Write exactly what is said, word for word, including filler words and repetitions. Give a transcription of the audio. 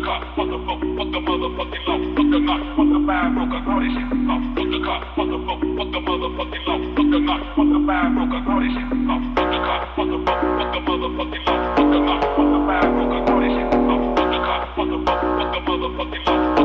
car, fuck the boat, fuck the motherfucking law, fuck the knock, fuck the bad broker, all this shit is off. Fuck the car, fuck the boat, fuck the motherfucking law, fuck the knock, fuck the bad broker, all this shit is off. Fuck the car, fuck the boat, fuck the motherfucking law, fuck the knock, fuck the bad broker, all this shit is off. Fuck the car, fuck the boat, fuck the motherfucking law.